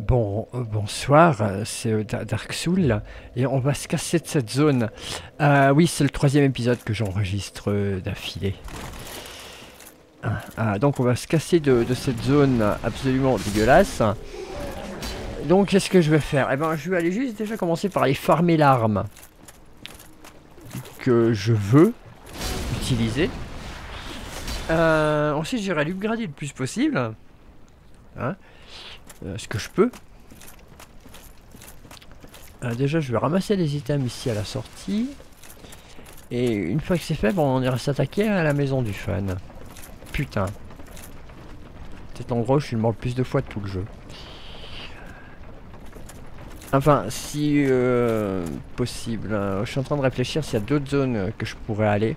Bon, bonsoir, c'est Dark Soul et on va se casser de cette zone. Oui, c'est le troisième épisode que j'enregistre d'affilée. Donc on va se casser de cette zone absolument dégueulasse. Donc qu'est-ce que je vais faire? Eh ben je vais aller juste déjà commencer par aller farmer l'arme que je veux utiliser. Ensuite j'irai l'upgrader le plus possible. Hein, ce que je peux. Déjà je vais ramasser les items ici à la sortie. Et une fois que c'est fait, bon, on ira s'attaquer à la maison du fun. Putain. Cet endroit où je suis le mort le plus de fois de tout le jeu. Enfin, si possible. Je suis en train de réfléchir s'il y a d'autres zones que je pourrais aller.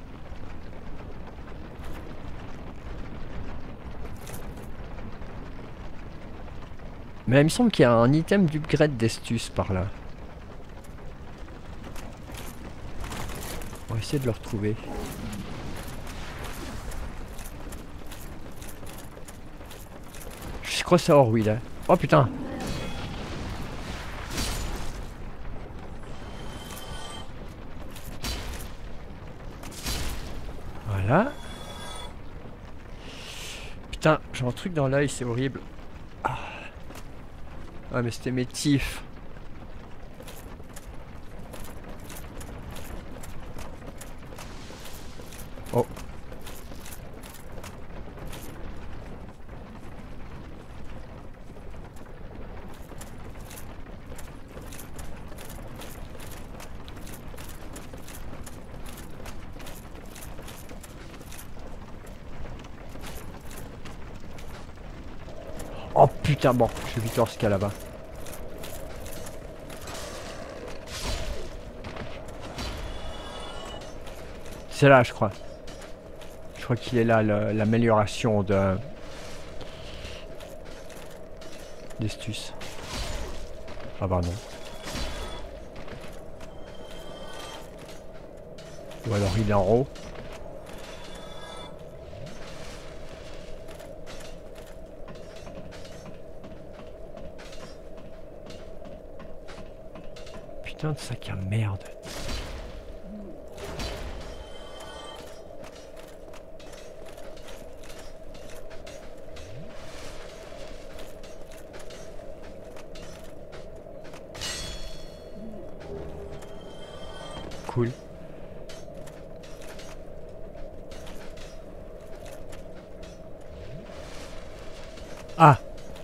Mais il me semble qu'il y a un item d'upgrade d'Estus par là. On va essayer de le retrouver. Je crois savoir où il est. Oh putain! Voilà. Putain, j'ai un truc dans l'œil, c'est horrible. Ah mais c'était mes tifs. Oh. Oh putain, bon, je vais vite voir ce qu'il y a là-bas. C'est là, je crois. Je crois qu'il est là, l'amélioration de... d'Estus. Ah bah non. Ou alors il est en haut. Putain de sac à merde. Cool. Ah!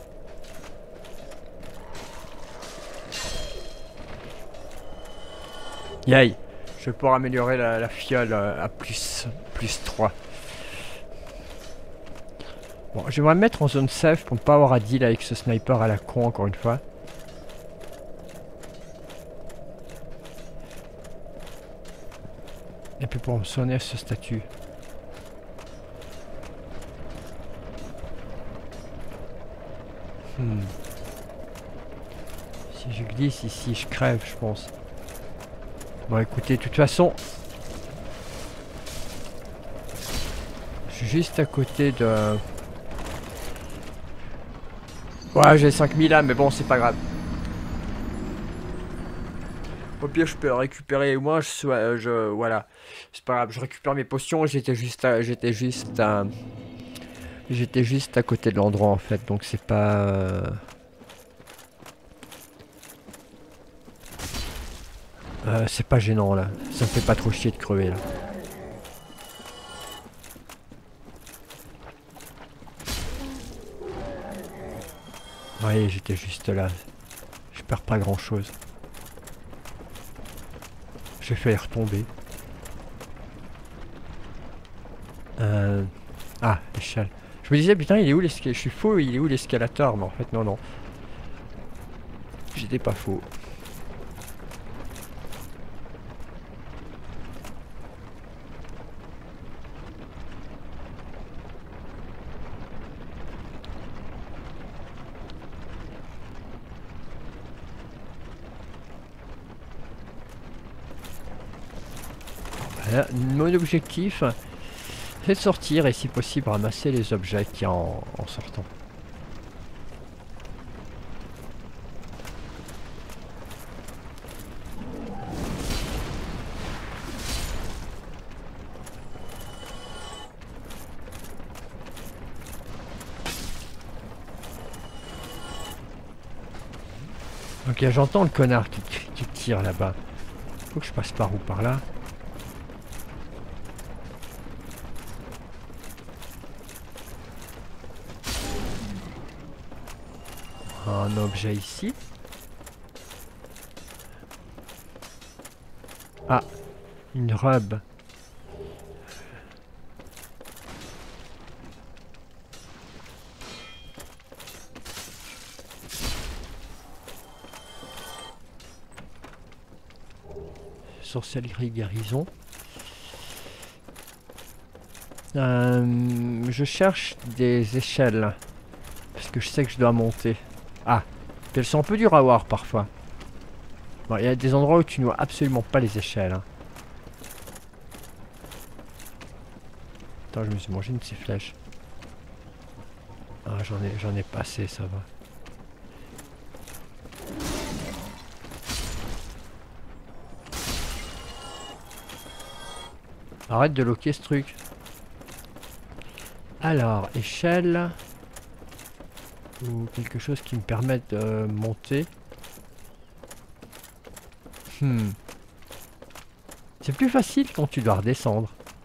Yay! Je vais pouvoir améliorer la fiole à plus 3. Bon, j'aimerais me mettre en zone safe pour ne pas avoir à deal avec ce sniper à la con encore une fois. Et puis pour me soigner ce statut. Si je glisse ici, je crève, je pense. Bon, écoutez, de toute façon... Je suis juste à côté de... Ouais, j'ai 5000 âmes, mais bon, c'est pas grave. Au pire, je peux le récupérer. Moi, voilà. C'est pas grave, je récupère mes potions. J'étais juste à côté de l'endroit, en fait. Donc, c'est pas... c'est pas gênant, là. Ça me fait pas trop chier de crever, là. Ouais, j'étais juste là. Je perds pas grand-chose. J'ai failli retomber. Ah, l'échelle. Je me disais, putain, il est où l'escalator? Je suis faux, il est où l'escalator? Mais en fait, non, non. J'étais pas faux. Voilà, mon objectif, c'est de sortir et si possible ramasser les objets qu'il y a en sortant. Ok, j'entends le connard qui tire là-bas. Faut que je passe par où? Par là? Un objet ici. Ah, une robe. Sorcellerie guérison. Je cherche des échelles. Parce que je sais que je dois monter. Ah, elles sont un peu dures à voir parfois. Bon, il y a des endroits où tu ne vois absolument pas les échelles. Hein. Attends, je me suis mangé une de ces flèches. Ah, j'en ai pas assez, ça va. Arrête de loquer ce truc. Alors, échelle. Ou quelque chose qui me permette de monter. C'est plus facile quand tu dois redescendre.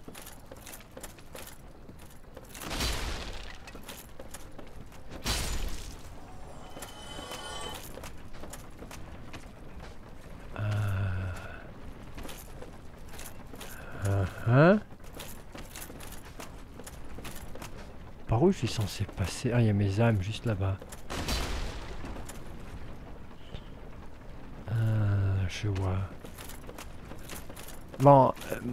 Par où je suis censé passer? Ah, il y a mes âmes juste là-bas. Je vois. Bon,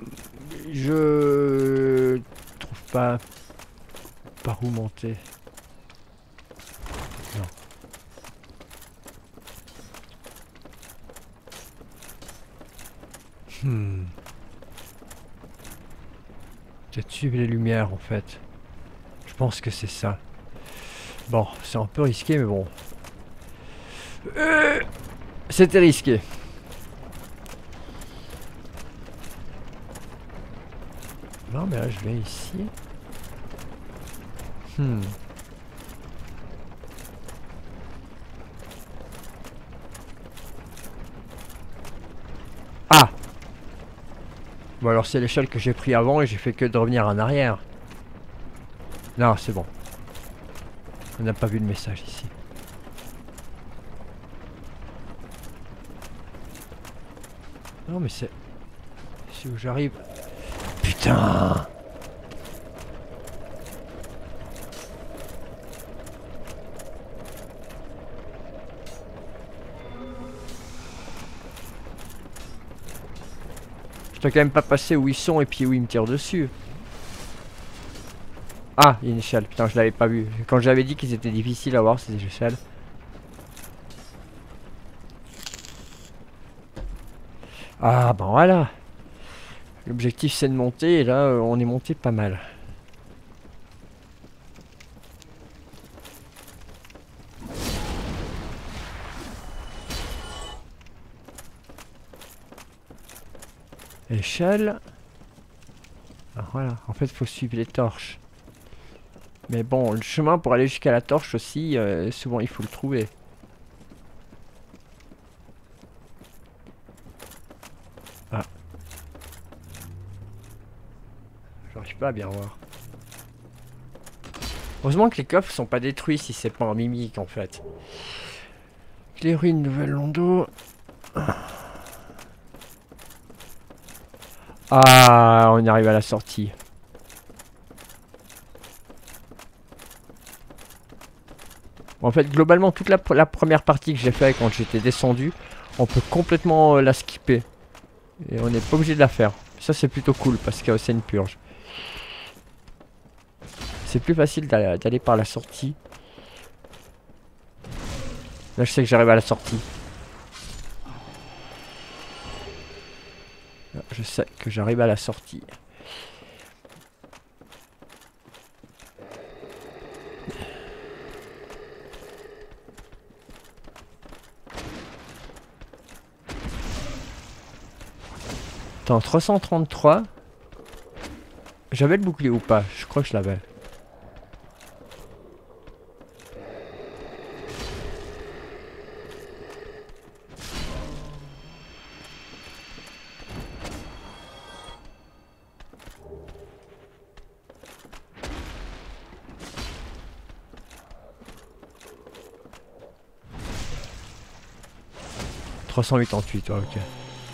je trouve pas par où monter. Non. Peut-être suivre les lumières en fait. Je pense que c'est ça. Bon, c'est un peu risqué, mais bon. C'était risqué. Non, mais là, je vais ici. Ah! Bon, alors c'est l'échelle que j'ai pris avant et j'ai fait que de revenir en arrière. Non, c'est bon. On n'a pas vu le message ici. Non, mais c'est... C'est où j'arrive. Putain! Je dois quand même pas passer où ils sont et puis où ils me tirent dessus. Ah, il y a une échelle. Putain, je l'avais pas vu. Quand j'avais dit qu'ils étaient difficiles à voir, ces échelles. Ah, ben voilà. L'objectif, c'est de monter. Et là, on est monté pas mal. Échelle. Ah, voilà. En fait, il faut suivre les torches. Mais bon, le chemin pour aller jusqu'à la torche aussi, souvent, il faut le trouver. Ah. J'arrive pas à bien voir. Heureusement que les coffres sont pas détruits si c'est pas un mimique en fait. Les ruines Nouvelle-Londo. Ah, on arrive à la sortie. En fait, globalement, toute la première partie que j'ai fait quand j'étais descendu, on peut complètement la skipper. Et on n'est pas obligé de la faire. Ça, c'est plutôt cool parce que c'est une purge. C'est plus facile d'aller par la sortie. Là, je sais que j'arrive à la sortie. Là, je sais que j'arrive à la sortie. Attends, 333. J'avais le bouclier ou pas? Je crois que je l'avais. 388, ouais, ok.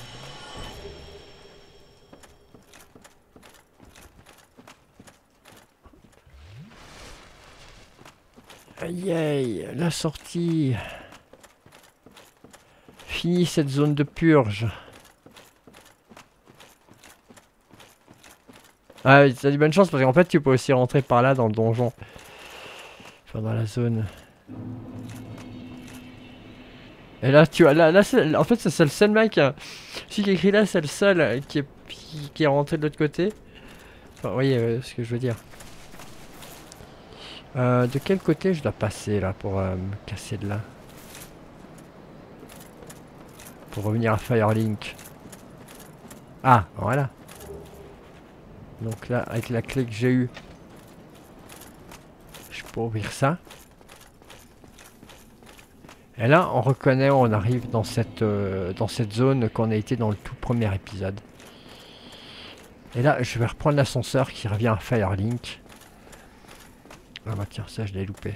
Aïe aïe, la sortie. Fini cette zone de purge. Ah, t'as du bonne chance parce qu'en fait tu peux aussi rentrer par là dans le donjon. Enfin dans la zone. Et là tu vois, là en fait c'est le seul mec, celui qui écrit là c'est le seul qui est rentré de l'autre côté. Enfin, vous voyez ce que je veux dire. De quel côté je dois passer là pour me casser de là? Pour revenir à Firelink. Ah, voilà. Donc là, avec la clé que j'ai eue, je peux ouvrir ça. Et là, on reconnaît, on arrive dans cette zone qu'on a été dans le tout premier épisode. Et là, je vais reprendre l'ascenseur qui revient à Firelink. Ah bah tiens, ça je l'ai loupé.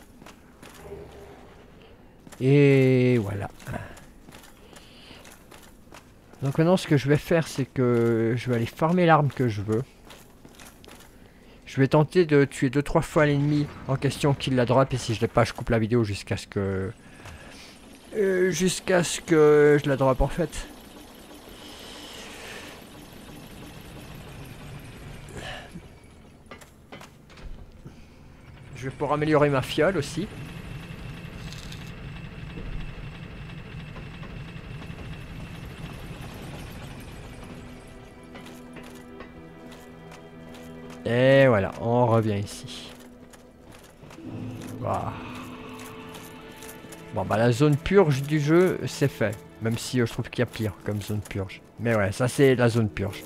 Et voilà. Donc maintenant, ce que je vais faire, c'est que je vais aller farmer l'arme que je veux. Je vais tenter de tuer 2-3 fois l'ennemi en question qu'il la drop. Et si je l'ai pas, je coupe la vidéo jusqu'à ce que... je la drop en fait. Je vais pouvoir améliorer ma fiole aussi. Et voilà, on revient ici. Wow. Bon bah la zone purge du jeu, c'est fait. Même si je trouve qu'il y a pire comme zone purge. Mais ouais, ça c'est la zone purge.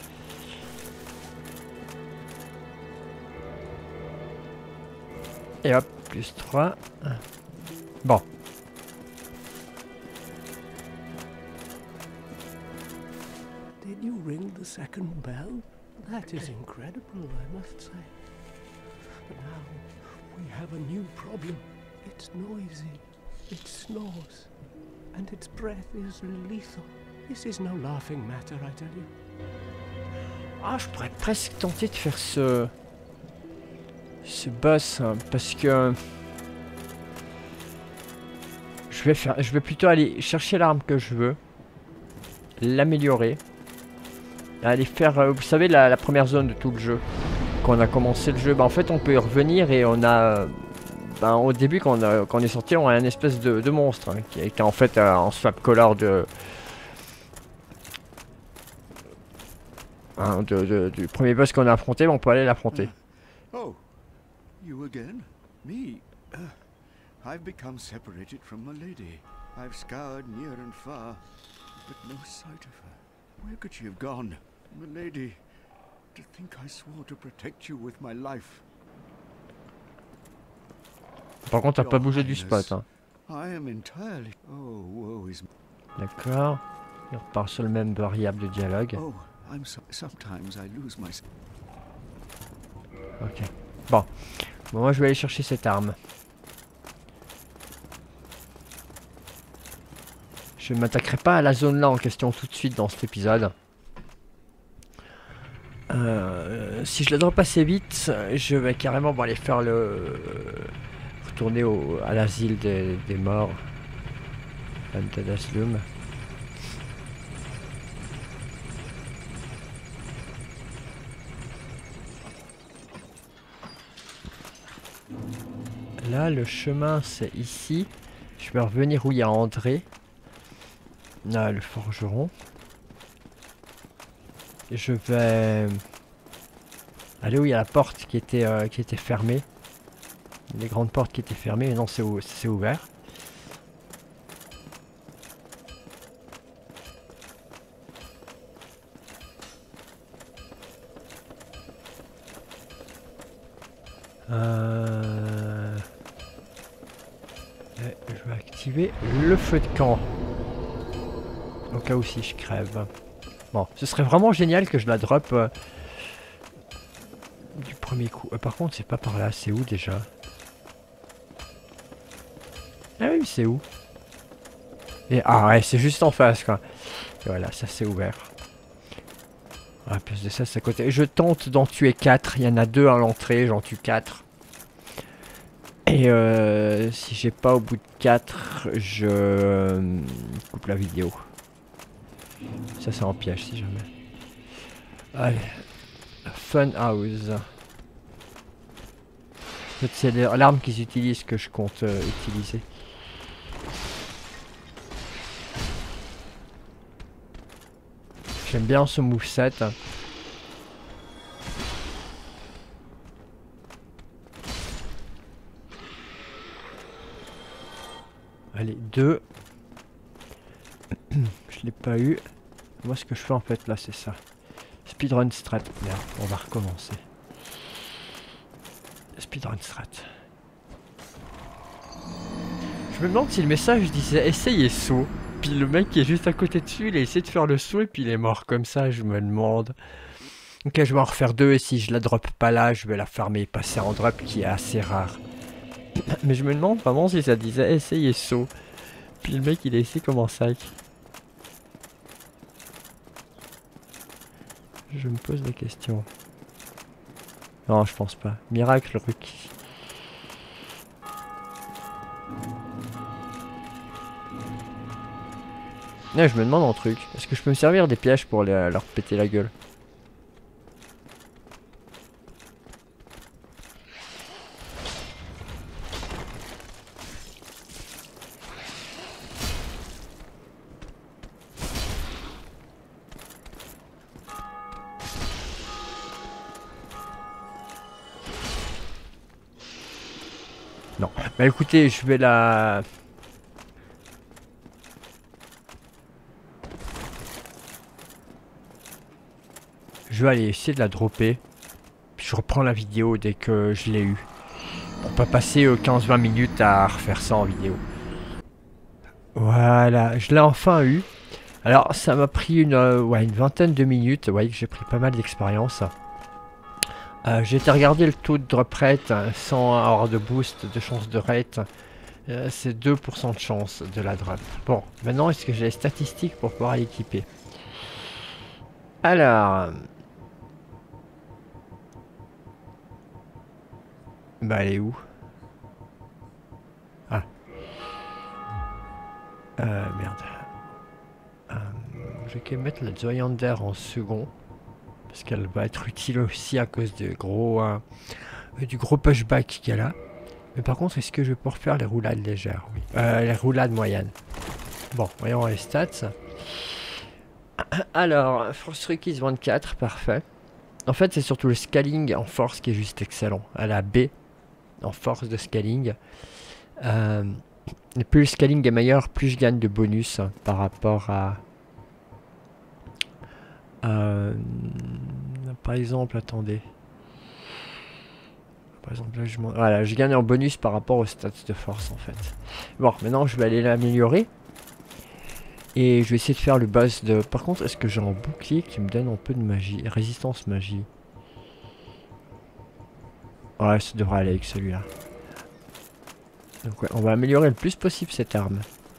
Et hop, plus 3. Bon. Did you ring the second bell? That is incredible, I must say. But now we have a new problem. It's noisy, it snores, and its breath is lethal. This is no laughing matter, I tell you. Ah, je pourrais presque tenter de faire ce boss hein, parce que je vais plutôt aller chercher l'arme que je veux, l'améliorer, aller faire, vous savez la première zone de tout le jeu. Quand on a commencé le jeu, bah en fait on peut y revenir et on a, bah, au début quand on est sorti, on a une espèce de monstre hein, qui était en fait en swap color du premier boss qu'on a affronté, on peut aller l'affronter. Oh, you again? Me? I've become separated from my lady. I've scoured near and far, but no sight of her. Where could she have gone? My lady, to think I swore to protect you with my life. Par contre, t'as pas bougé du spot. Hein. I am entirely... Oh, woe is... D'accord. Il repart sur le même variable de dialogue. Oh, sometimes I lose my... Ok. Bon. Moi, je vais aller chercher cette arme. Je ne m'attaquerai pas à la zone là en question tout de suite dans cet épisode. Si je la drop assez vite, je vais carrément aller faire retourner à l'asile des morts. Haunted Asylum. Là, le chemin, c'est ici. Je vais revenir où il y a André. Là, le forgeron. Et je vais aller où il y a la porte qui était fermée. Les grandes portes qui étaient fermées. Mais non, c'est ouvert. Je vais activer le feu de camp. Au cas où si je crève. Bon, ce serait vraiment génial que je la drop du premier coup. Par contre, c'est pas par là. C'est où déjà? Ah oui, c'est où? Et ah ouais, c'est juste en face quoi. Et voilà, ça c'est ouvert. En plus de ça, c'est à côté. Je tente d'en tuer 4. Il y en a 2 à l'entrée, j'en tue 4. Et si j'ai pas au bout de 4, je coupe la vidéo. Ça c'est en piège si jamais. Allez. Fun house. En fait, c'est l'arme qu'ils utilisent que je compte utiliser. J'aime bien ce moveset. Allez, 2. Je l'ai pas eu. Moi ce que je fais en fait là c'est ça. Speedrun strat. Merde, on va recommencer. Speedrun strat. Je me demande si le message disait essayez saut. Puis le mec qui est juste à côté dessus, il a essayé de faire le saut et puis il est mort comme ça, je me demande. Ok, je vais en refaire 2 et si je la drop pas là, je vais la farmer et passer en drop qui est assez rare. Mais je me demande vraiment si ça disait essayez saut. Puis le mec il a essayé comme un sac. Je me pose des questions. Non, je pense pas. Miracle Rookie. Ouais, je me demande un truc. Est-ce que je peux me servir des pièges pour leur péter la gueule? Non. Bah écoutez, je vais la... Je vais aller essayer de la dropper. Puis je reprends la vidéo dès que je l'ai eu. Pour pas passer 15-20 minutes à refaire ça en vidéo. Voilà, je l'ai enfin eu. Alors ça m'a pris une vingtaine de minutes. Vous voyez que j'ai pris pas mal d'expérience. J'ai été regarder le taux de drop rate sans avoir de boost, de chance de rate. C'est 2% de chance de la drop. Bon, maintenant est-ce que j'ai les statistiques pour pouvoir l'équiper? Alors... Bah elle est où? Ah. Merde. Je vais quand même mettre la Zoyander en second. Parce qu'elle va être utile aussi à cause du gros pushback qu'il y a là. Mais par contre, est-ce que je vais pouvoir faire les roulades légères? Oui. Les roulades moyennes. Bon, voyons les stats. Alors, Force Requise 24, parfait. En fait, c'est surtout le scaling en force qui est juste excellent. À la B, en force de scaling. Et plus le scaling est meilleur, plus je gagne de bonus par rapport à... par exemple, attendez. Par exemple, là, voilà, je gagne en bonus par rapport aux stats de force en fait. Bon, maintenant je vais aller l'améliorer. Et je vais essayer de faire le boss de... Par contre, est-ce que j'ai un bouclier qui me donne un peu de magie? Résistance magie. Ouais, ça devrait aller avec celui-là. Donc ouais, on va améliorer le plus possible cette arme.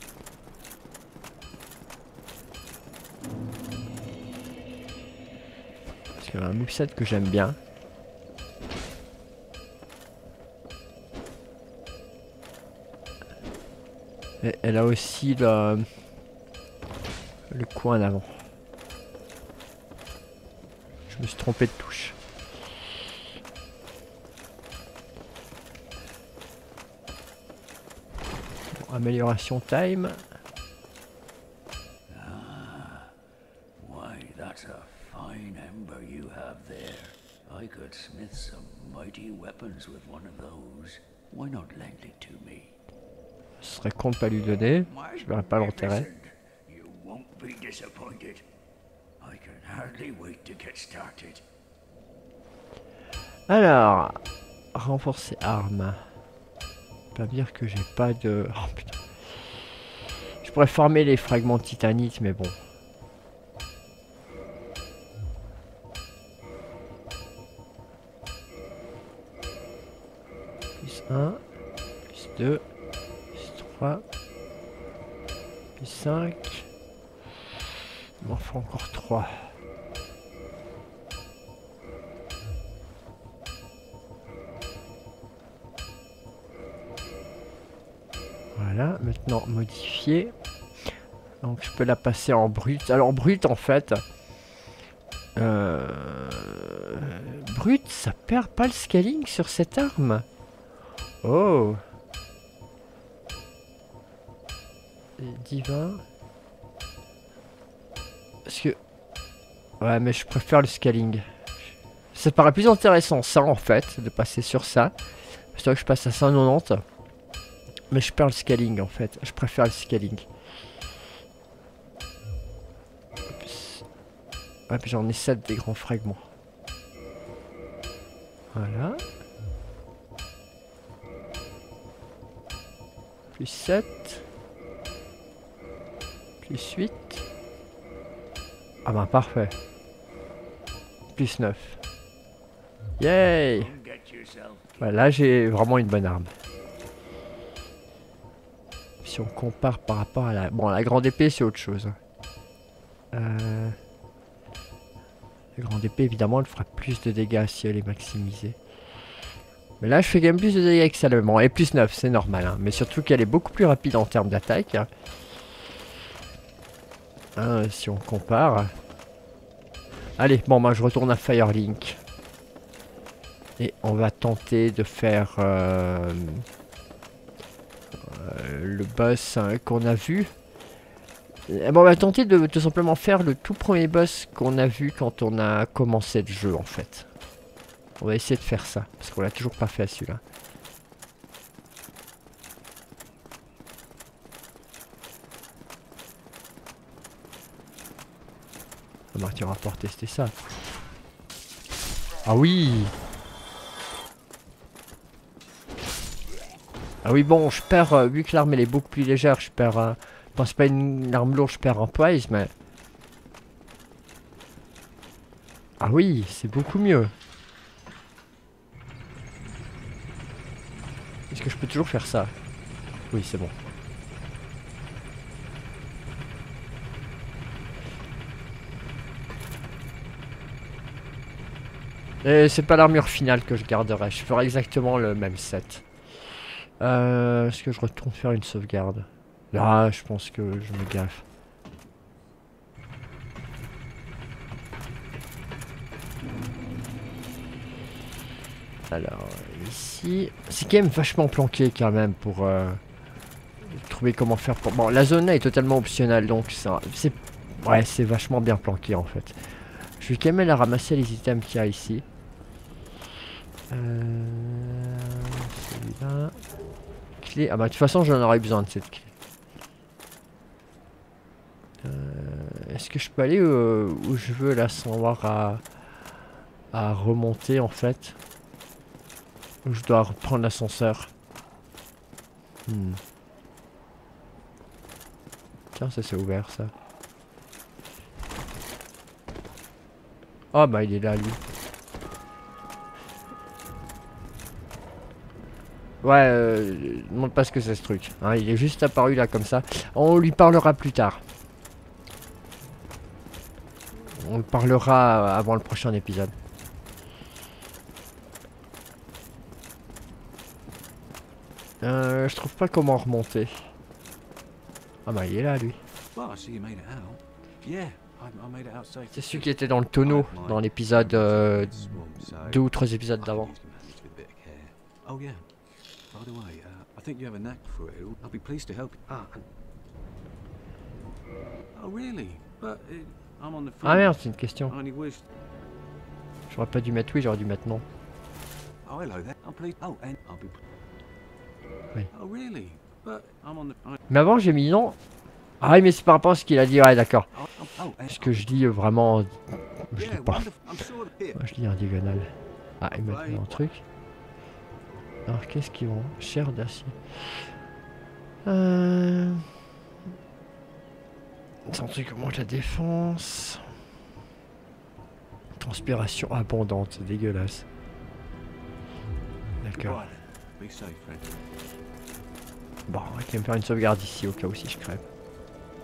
Parce qu'il y a un moveset que j'aime bien. Et elle a aussi le coin en avant. Je me suis trompé de touche. Bon, amélioration time. Why, that's a fine ember you have there. I could smith some mighty weapons with one of those. Why not lend it to me? Ce serait con de pas lui donner. Je verrais pas l'intérêt. You won't be disappointed. I can hardly wait to get started. Alors, renforcer arme. Pas dire que j'ai pas de... Oh putain. Je pourrais former les fragments de titanite, mais bon. Plus 1, plus 2, plus 3, Plus 5. Il m'en faut encore 3. Voilà, maintenant modifier. Donc je peux la passer en brut. Alors brut en fait. Brut, ça perd pas le scaling sur cette arme. Oh. Divin. Parce que... Ouais mais je préfère le scaling. Ça paraît plus intéressant ça en fait, de passer sur ça. C'est vrai que je passe à 190. Mais je perds le scaling en fait. Je préfère le scaling. Ouais, puis j'en ai 7 des grands fragments. Voilà. Plus 7. Plus 8. Ah bah parfait. Plus 9. Yay! Ouais, là j'ai vraiment une bonne arme. Si on compare par rapport à la... Bon, la grande épée c'est autre chose. La grande épée évidemment elle fera plus de dégâts si elle est maximisée. Mais là je fais quand même plus de dégâts que ça. Bon, et plus 9 c'est normal. Hein. Mais surtout qu'elle est beaucoup plus rapide en termes d'attaque. Hein, si on compare. Allez, bon moi je retourne à Firelink. Et on va tenter de faire le boss qu'on a vu. Bon, on va tenter de tout simplement faire le tout premier boss qu'on a vu quand on a commencé le jeu en fait. On va essayer de faire ça, parce qu'on l'a toujours pas fait à celui-là. Martin va pouvoir tester ça. Ah oui! Ah oui bon, je perds, vu que l'arme elle est beaucoup plus légère, je perds... Bon, c'est pas une arme lourde, je perds en poise, mais... Ah oui, c'est beaucoup mieux. Est-ce que je peux toujours faire ça? Oui, c'est bon. Et c'est pas l'armure finale que je garderai, je ferai exactement le même set. Est-ce que je retourne faire une sauvegarde? Là, je pense que je me gaffe. Alors, ici... C'est quand même vachement planqué quand même pour trouver comment faire pour... Bon, la zone là est totalement optionnelle, donc ça... c'est... Ouais, c'est vachement bien planqué en fait. Je vais quand même aller ramasser les items qu'il y a ici. Celui-là... Clé... Ah bah de toute façon j'en aurais besoin de cette clé. Est-ce que je peux aller où je veux là sans avoir à remonter en fait? Ou je dois reprendre l'ascenseur? Tiens, ça c'est ouvert ça. Ah bah il est là lui. Ouais, demande pas ce que c'est ce truc. Hein, il est juste apparu là comme ça. On lui parlera plus tard. On le parlera avant le prochain épisode. Je trouve pas comment remonter. Ah bah il est là lui. C'est celui qui était dans le tonneau dans l'épisode 2 ou 3 épisodes d'avant. Ah merde, c'est une question. J'aurais pas dû mettre oui, j'aurais dû mettre non. Oui. Mais avant j'ai mis non. Ah oui mais c'est par rapport à ce qu'il a dit, ouais d'accord. Parce que je dis vraiment... Je lis pas. Moi, je lis en diagonale. Ah il m'a dit un truc. Alors qu'est-ce qu'ils vont? Chair d'acier. C'est un truc comment la défense. Transpiration abondante, c'est dégueulasse. D'accord. Bon, on va quand même faire une sauvegarde ici au cas où si je crève.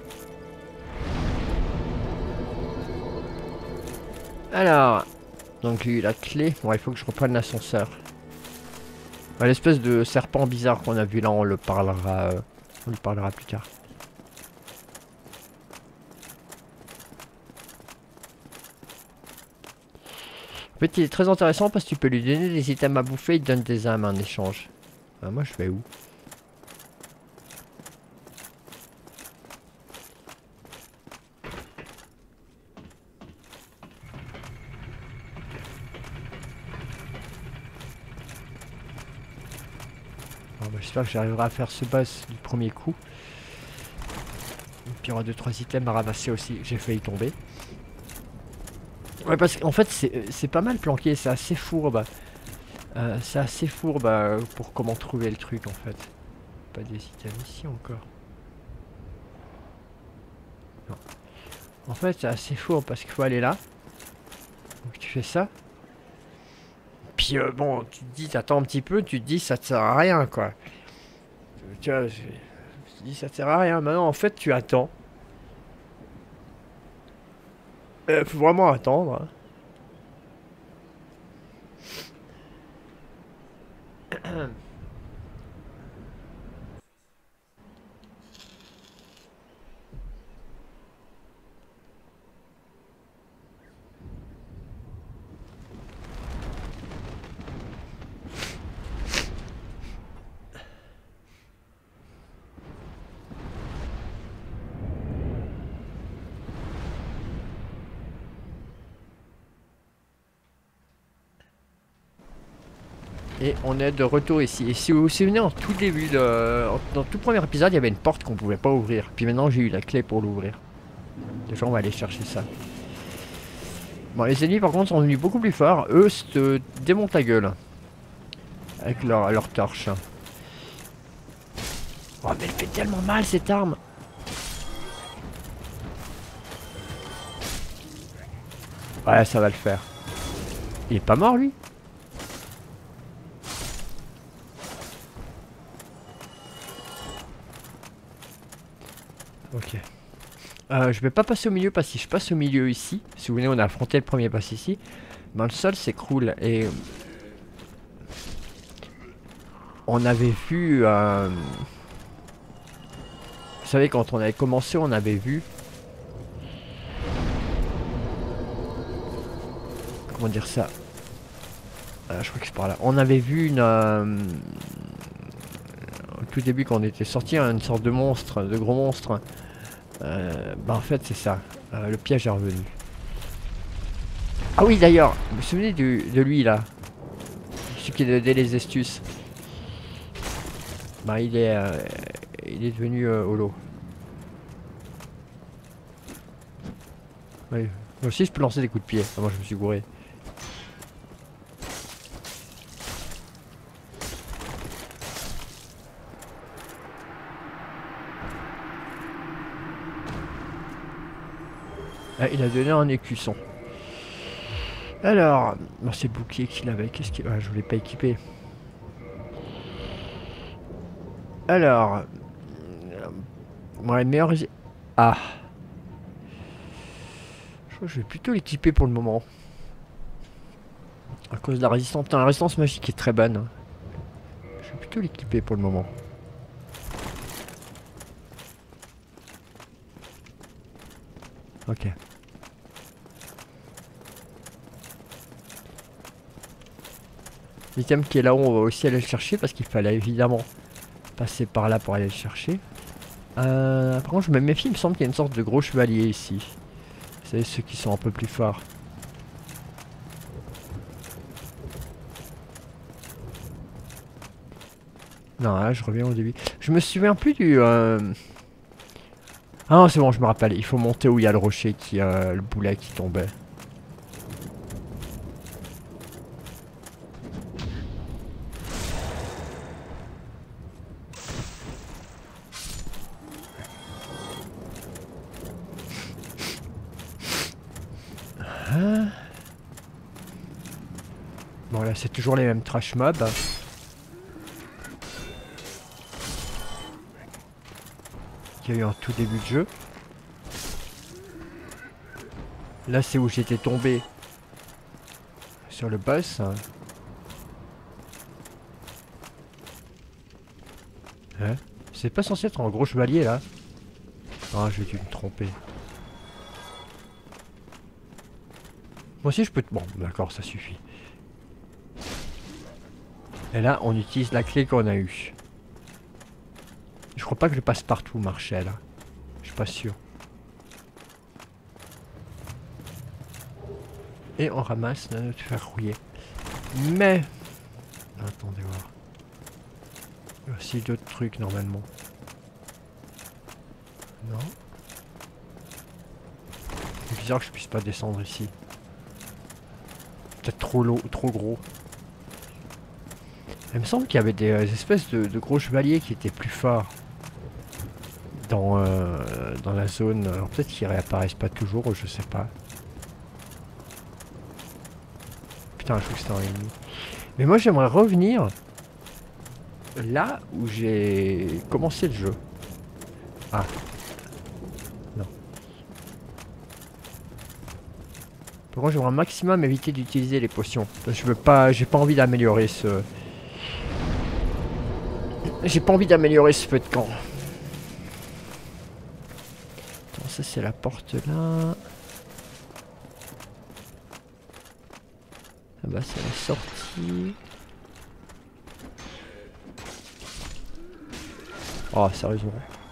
Alors, donc j'ai eu la clé. Bon, il faut que je reprenne l'ascenseur. L'espèce de serpent bizarre qu'on a vu là, on le parlera plus tard. En fait, il est très intéressant parce que tu peux lui donner des items à bouffer, il te donne des âmes en échange. Ah, moi, je vais où? J'espère que j'arriverai à faire ce boss du premier coup. Et puis il y aura 2-3 items à ramasser aussi. J'ai failli tomber. Ouais, parce qu'en fait c'est pas mal planqué, c'est assez fourbe. Pour comment trouver le truc en fait. Pas des items ici encore. Non. En fait c'est assez fourbe parce qu'il faut aller là. Donc tu fais ça. Puis bon, tu te dis, t'attends un petit peu, tu te dis ça te sert à rien quoi. Tu vois, je te dis ça te sert à rien. Maintenant en fait tu attends. Faut vraiment attendre. Hein. Et on est de retour ici. Et si vous vous souvenez, en tout début, dans le tout premier épisode, il y avait une porte qu'on pouvait pas ouvrir. Puis maintenant, j'ai eu la clé pour l'ouvrir. Déjà, on va aller chercher ça. Bon, les ennemis, par contre, sont devenus beaucoup plus forts. Eux, se démontent la gueule. Avec leur torche. Oh, mais elle fait tellement mal, cette arme. Ouais, ça va le faire. Il est pas mort, lui? Ok. Je vais pas passer au milieu parce que si je passe au milieu ici, si vous voulez, on a affronté le premier pass ici. Ben, le sol s'écroule et on avait vu. Vous savez, quand on avait commencé, on avait vu. Comment dire ça? Je crois que c'est par là. On avait vu une. Au tout début, quand on était sorti, une sorte de monstre, de gros monstre. Bah en fait c'est ça, le piège est revenu. Ah oui d'ailleurs, vous vous souvenez de lui là, celui qui donnait les astuces. Bah il est devenu holo. Oui. Moi aussi je peux lancer des coups de pied, moi je me suis gouré. Ah, il a donné un écusson. Alors, bon, c'est le bouclier qu'il avait. Qu'est-ce qu'il... Ah, je voulais pas équiper. Alors, ouais, meilleur... Ah. Je crois que je vais plutôt l'équiper pour le moment. À cause de la résistance. Putain, la résistance magique est très bonne. Je vais plutôt l'équiper pour le moment. Ok. L'item qui est là-haut, on va aussi aller le chercher parce qu'il fallait évidemment passer par là pour aller le chercher. Par contre, je me méfie, il me semble qu'il y a une sorte de gros chevalier ici. Vous savez, ceux qui sont un peu plus forts. Non, là, je reviens au début. Je me souviens plus du... Ah non, c'est bon, je me rappelle. Il faut monter où il y a le rocher, qui le boulet qui tombait. Bon là c'est toujours les mêmes trash mobs. Qu'il y a eu en tout début de jeu. Là c'est où j'étais tombé. sur le boss. Hein? C'est pas censé être un gros chevalier là? Ah, j'ai dû me tromper. Moi aussi je peux... Bon, d'accord, ça suffit. Et là, on utilise la clé qu'on a eue. Je crois pas que le passe-partout marchait là. Je suis pas sûr. Et on ramasse notre fer rouillé. Mais... Attendez voir. Il y a aussi d'autres trucs normalement. Non. C'est bizarre que je puisse pas descendre ici. Peut-être trop lourd, trop gros. Il me semble qu'il y avait des espèces de gros chevaliers qui étaient plus forts dans la zone. Alors peut-être qu'ils réapparaissent pas toujours, je sais pas. Putain, je crois que c'était un ennemi. Mais moi j'aimerais revenir là où j'ai commencé le jeu. Ah. Non. Par contre j'aimerais un maximum éviter d'utiliser les potions. Je veux pas. J'ai pas envie d'améliorer ce. J'ai pas envie d'améliorer ce feu de camp. Attends, ça c'est la porte là. Ah bah c'est la sortie. Oh sérieusement.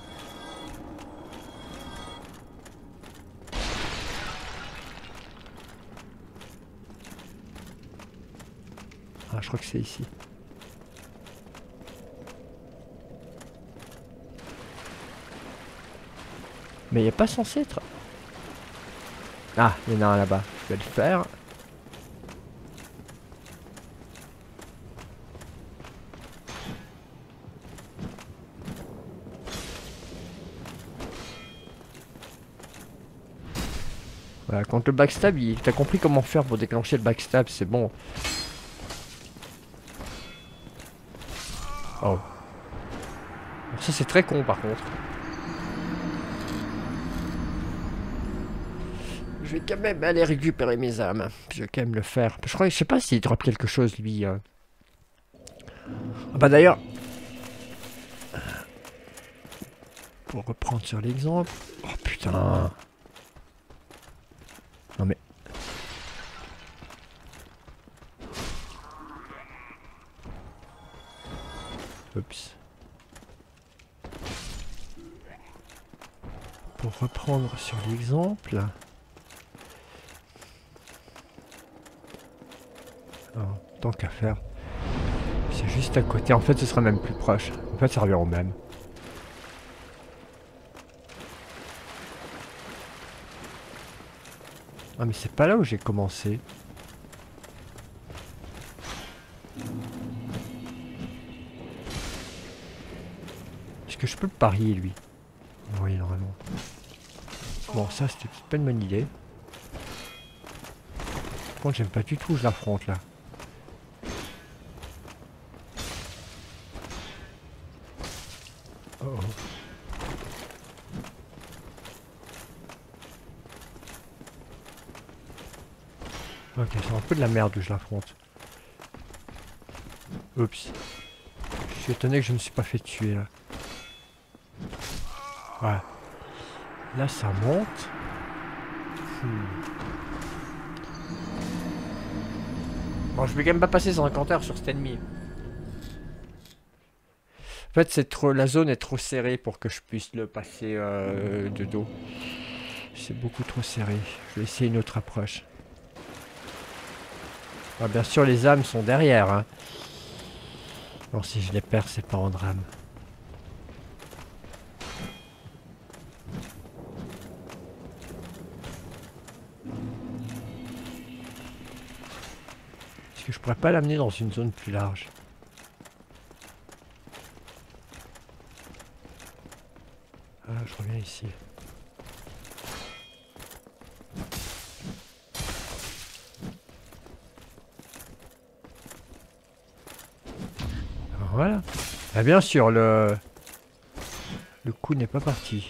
Ah je crois que c'est ici. Mais il n'est pas censé être... Ah, il y en a un là-bas. Je vais le faire. Voilà, contre le backstab, t'as compris comment faire pour déclencher le backstab, c'est bon. Oh. Ça c'est très con par contre. Je vais quand même aller récupérer mes âmes. Je vais quand même le faire. Je crois, je sais pas s'il drop quelque chose lui. Ah bah d'ailleurs. Pour reprendre sur l'exemple. Oh putain. Non mais. Oups. Pour reprendre sur l'exemple. Tant qu'à faire. C'est juste à côté. En fait, ce sera même plus proche. En fait, ça revient au même. Ah, mais c'est pas là où j'ai commencé. Est-ce que je peux le parier, lui? Oui, normalement. Bon, ça, c'était pas une bonne idée. Par contre, j'aime pas du tout où je l'affronte, là. Oh oh. Ok, c'est un peu de la merde où je l'affronte. Oups. Je suis étonné que je ne me suis pas fait tuer là. Voilà. Là ça monte. Bon, je vais quand même pas passer 50 heures sur cet ennemi. En fait, c'est trop, la zone est trop serrée pour que je puisse le passer de dos. C'est beaucoup trop serré. Je vais essayer une autre approche. Ah, bien sûr, les âmes sont derrière. Hein. Bon, si je les perds, c'est pas en drame. Est-ce que je pourrais pas l'amener dans une zone plus large? Ah, je reviens ici. Voilà. Ah, bien sûr, le coup n'est pas parti.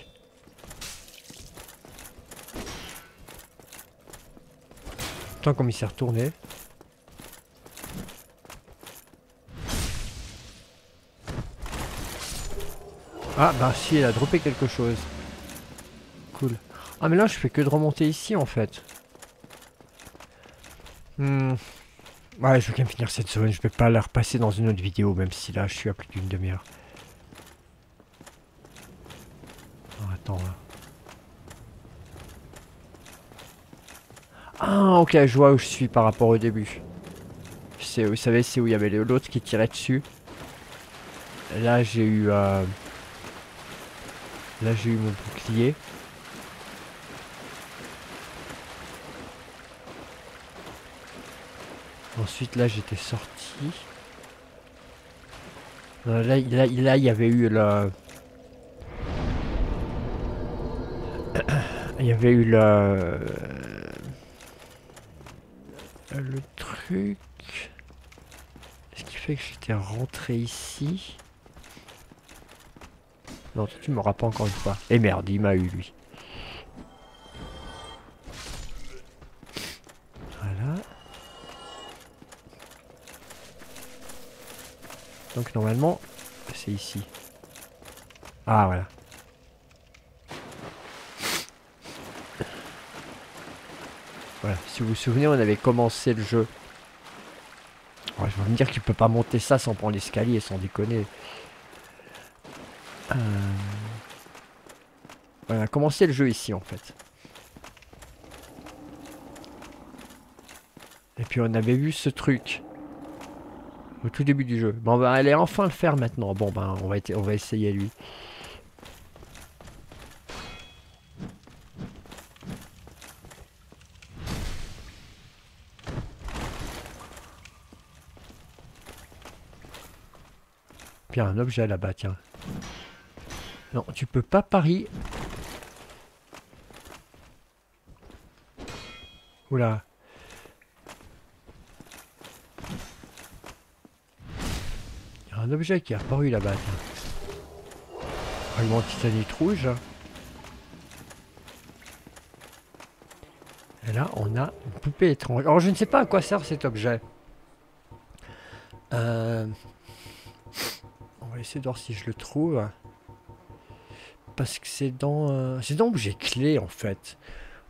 Tant comme il s'est retourné. Ah bah si, elle a droppé quelque chose. Cool. Ah mais là je fais que de remonter ici en fait. Ouais, je vais quand même finir cette zone, je vais pas la repasser dans une autre vidéo, même si là je suis à plus d'une demi-heure. Oh, attends là. Ah ok, je vois où je suis par rapport au début. Vous savez, c'est où il y avait l'autre qui tirait dessus. Là j'ai eu... Là j'ai eu mon bouclier. Ensuite là j'étais sorti. Là il y avait eu le... Il y avait eu le truc. Ce qui fait que j'étais rentré ici. Non, tu m'auras pas encore une fois. Et merde, il m'a eu lui. Voilà. Donc normalement, c'est ici. Ah voilà. Voilà, si vous vous souvenez, on avait commencé le jeu. Ouais, je vais me dire qu'il peut pas monter ça sans prendre l'escalier, sans déconner. On a commencé le jeu ici en fait. Et puis on avait vu ce truc au tout début du jeu. Bon, on va aller enfin le faire maintenant. Bon ben on va essayer lui. Puis il y a un objet là-bas, tiens. Non, tu peux pas parier. Oula. Il y a un objet qui est apparu là-bas, tiens. Fragment titanite rouge. Et là, on a une poupée étrange. Alors, je ne sais pas à quoi sert cet objet. On va essayer de voir si je le trouve. Parce que c'est dans objet clé, en fait.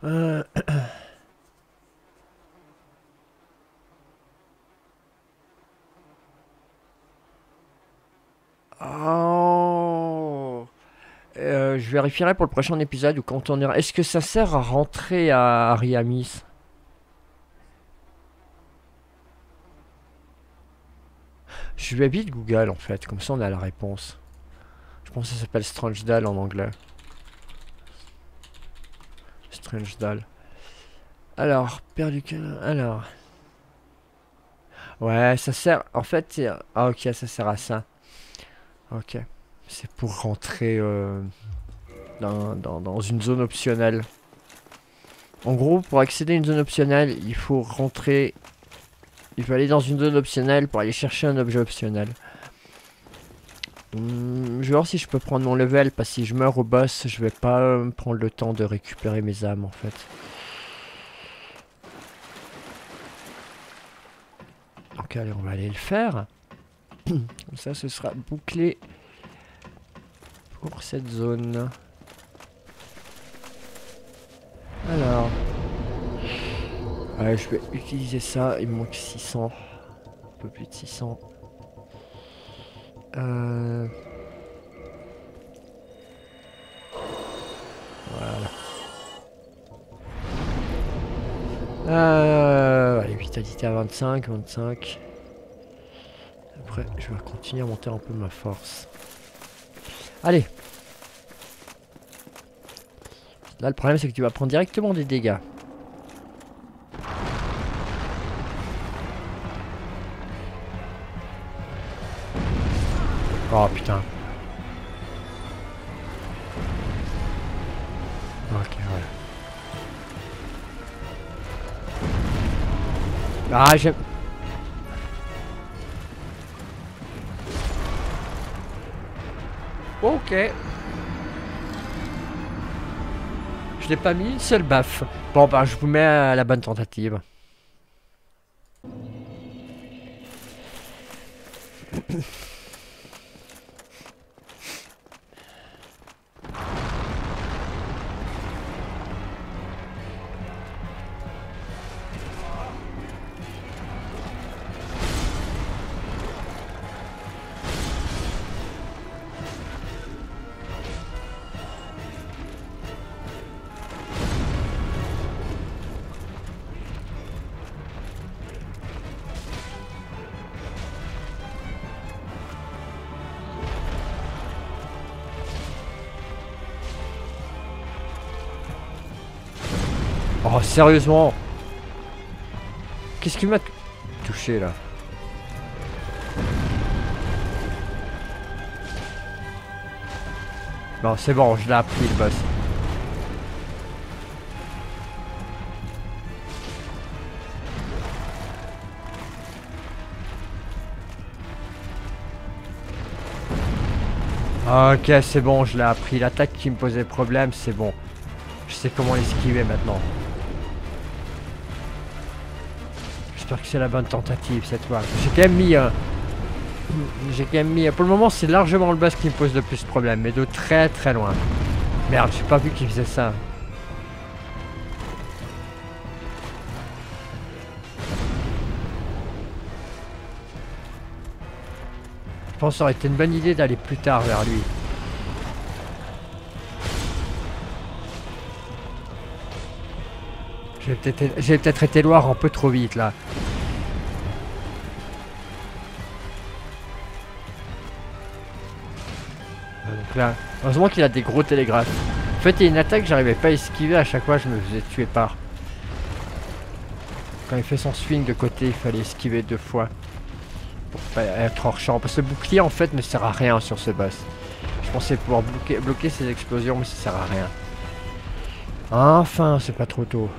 Oh. Je vérifierai pour le prochain épisode ou quand on ira. Est-ce que ça sert à rentrer à Ariamis? Je vais vite Google en fait, comme ça on a la réponse. Je pense que ça s'appelle Strange Doll en anglais. Strange Doll. Alors, perdu que... Alors... Ouais, ça sert... En fait, ah ok, ça sert à ça. Ok. C'est pour rentrer dans une zone optionnelle. En gros, pour accéder à une zone optionnelle, il faut rentrer... Il faut aller dans une zone optionnelle pour aller chercher un objet optionnel. Je vais voir si je peux prendre mon level, parce que si je meurs au boss, je vais pas prendre le temps de récupérer mes âmes en fait. Donc allez, on va aller le faire. Comme ça, ce sera bouclé pour cette zone. Alors... Ouais, je vais utiliser ça, il me manque 600. Un peu plus de 600. Voilà. Allez, vitalité à 25. Après, je vais continuer à monter un peu ma force. Allez. Là, le problème, c'est que tu vas prendre directement des dégâts. Oh putain. Ok, voilà. Ah, j'aime... Ok. Je l'ai pas mis une seule baffe. Bon, bah, je vous mets à la bonne tentative. Oh, sérieusement? Qu'est-ce qui m'a touché là? Non, c'est bon, je l'ai appris le boss. Ok, c'est bon, je l'ai appris. L'attaque qui me posait problème, c'est bon. Je sais comment l'esquiver maintenant. J'espère que c'est la bonne tentative cette fois. J'ai quand même mis... Pour le moment, c'est largement le boss qui me pose le plus de problème, mais de très très loin. Merde, j'ai pas vu qu'il faisait ça. Je pense que ça aurait été une bonne idée d'aller plus tard vers lui. J'ai peut-être été loin un peu trop vite là. Donc là, heureusement qu'il a des gros télégraphes. En fait, il y a une attaque que j'arrivais pas à esquiver, à chaque fois je me faisais tuer par. Quand il fait son swing de côté, il fallait esquiver 2 fois. Pour pas être hors champ. Parce que le bouclier en fait ne sert à rien sur ce boss. Je pensais pouvoir bloquer ses explosions, mais ça sert à rien. Enfin, c'est pas trop tôt.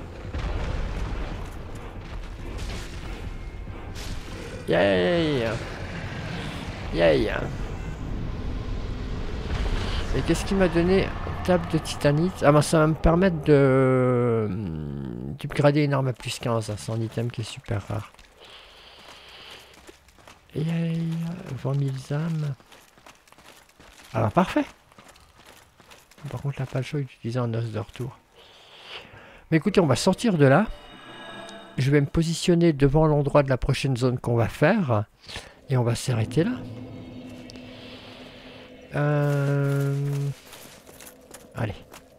Yay! Yay! Et qu'est-ce qui m'a donné? Table de titanite. Ah bah ça va me permettre de upgrader une arme à plus 15. C'est un item qui est super rare. Yay! 20 000 âmes. Alors parfait! Par contre là pas le choix d'utiliser un os de retour. Mais écoutez, on va sortir de là. Je vais me positionner devant l'endroit de la prochaine zone qu'on va faire. Et on va s'arrêter là. Allez.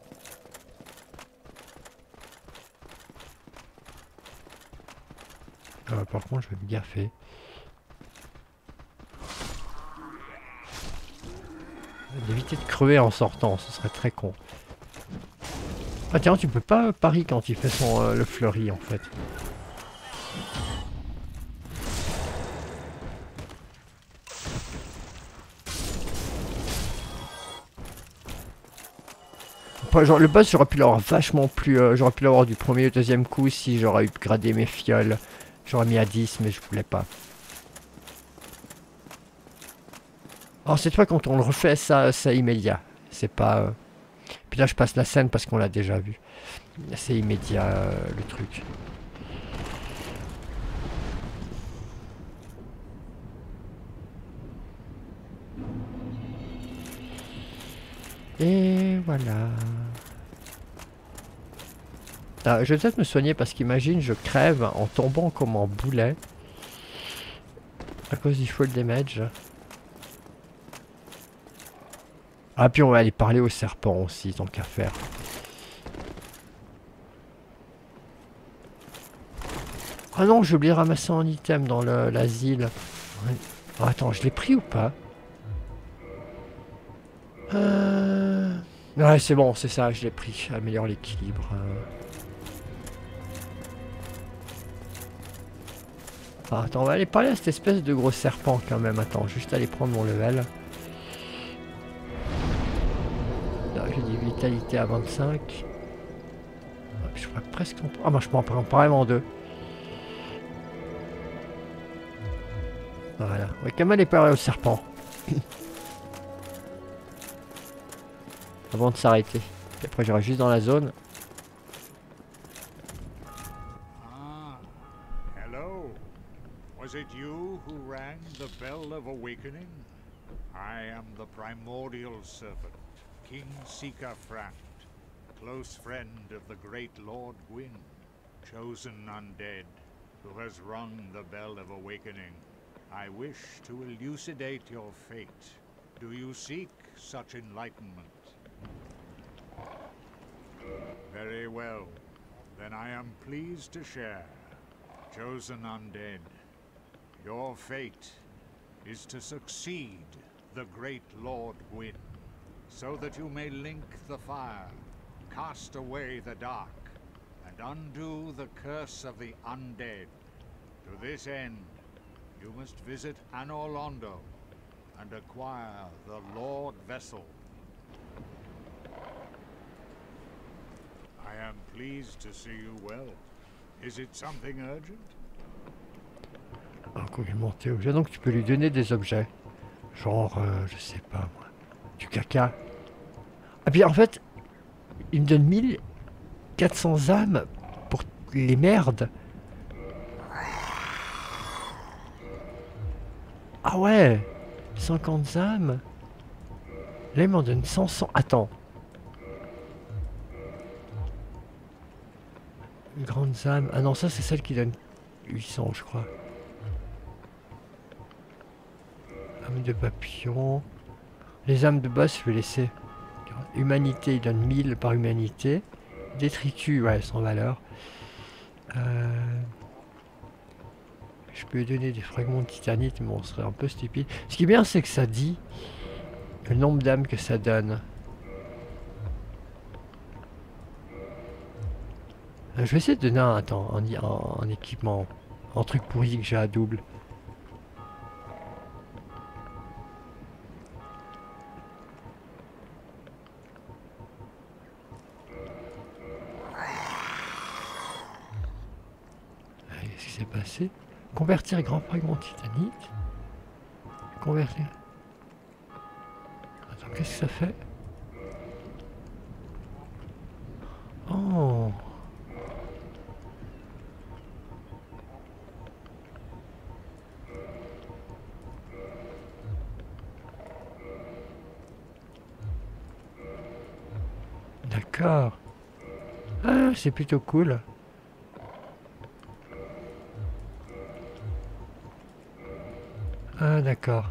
Par contre, je vais me gaffer. D'éviter de crever en sortant, ce serait très con. Ah tiens, tu peux pas pari quand il fait son le fleuri en fait. Genre, le boss, j'aurais pu l'avoir vachement plus... j'aurais pu l'avoir du premier au deuxième coup si j'aurais upgradé mes fioles. J'aurais mis à 10, mais je voulais pas. Alors cette fois, quand on le refait, ça c'est immédiat. C'est pas... Puis là, je passe la scène parce qu'on l'a déjà vu. C'est immédiat, le truc. Et voilà. Ah, je vais peut-être me soigner parce qu'imagine, je crève en tombant comme un boulet. À cause du full damage. Ah, puis on va aller parler au serpent aussi, tant qu'à faire. Ah non, j'ai oublié de ramasser un item dans l'asile. Ouais. Oh, attends, je l'ai pris ou pas? Ouais, c'est bon, c'est ça, je l'ai pris. Améliore l'équilibre. Ah, attends, on va aller parler à cette espèce de gros serpent quand même. Attends, juste aller prendre mon level. J'ai dit vitalité à 25. Je pourrais presque... Ah, moi je peux en prendre vraiment 2. Voilà. On va quand même aller parler au serpent. Avant de s'arrêter. Et après j'irai juste dans la zone. Hello. Was it you who rang the bell of awakening? I am the primordial serpent, King Sika Franked, close friend of the great Lord Gwyn, chosen undead, who has rung the bell of awakening. I wish to elucidate your fate. Do you seek such enlightenment? Very well. Then I am pleased to share. Chosen undead, your fate is to succeed the great Lord Gwyn, so that you may link the fire, cast away the dark, and undo the curse of the undead. To this end, you must visit Anor Londo and acquire the Lord Vessel. I am pleased to see you well. Is it something urgent? Un complémentaire objet, donc tu peux lui donner des objets. Genre, je sais pas moi, du caca. Ah puis en fait, il me donne 1400 âmes pour les merdes. Ah ouais, 50 âmes. Là il m'en donne 100. Attends. Grandes âmes. Ah non, ça c'est celle qui donne 800 je crois. Âmes de papillon. Les âmes de boss je vais laisser. Humanité il donne 1000 par humanité. Détritus, ouais, sans valeur. Je peux lui donner des fragments de titanite, mais on serait un peu stupide. Ce qui est bien, c'est que ça dit le nombre d'âmes que ça donne. Je vais essayer de donner un équipement, un truc pourri que j'ai à double. Qu'est-ce qui s'est passé? Convertir grand fragment titanite. Convertir. Attends, qu'est-ce que ça fait? Oh. D'accord. Ah, c'est plutôt cool. Ah, d'accord.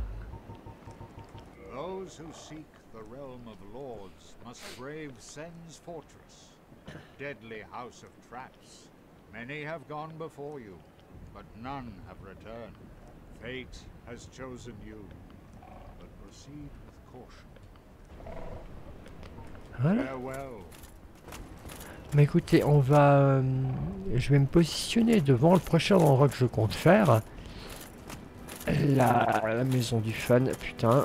Those who seek the realm of lords must brave Sen's fortress, a deadly house of traps. Many have gone before you, but none have returned. Fate has chosen you, but proceed with caution. Voilà. Farewell. Mais écoutez, on va... je vais me positionner devant le prochain endroit que je compte faire. La maison du fun, putain.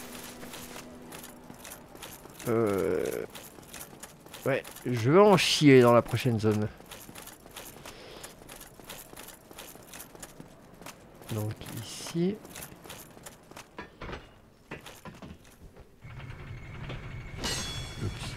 Ouais, je vais en chier dans la prochaine zone. Donc ici... Oups.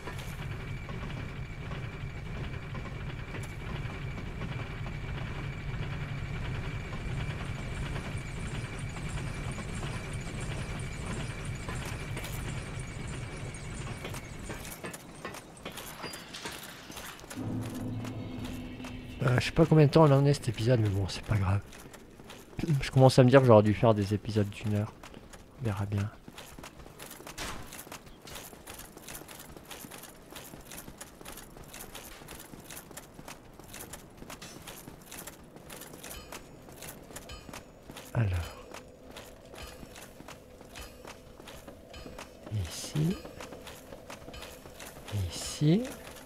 Je sais pas combien de temps il en est cet épisode, mais bon, c'est pas grave. Je commence à me dire que j'aurais dû faire des épisodes d'1 heure. On verra bien. Alors. Ici. Ici.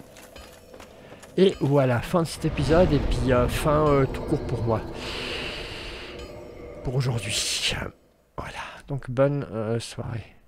Et voilà, fin de cet épisode, et puis fin tout court pour moi. Pour aujourd'hui. Voilà, donc bonne soirée.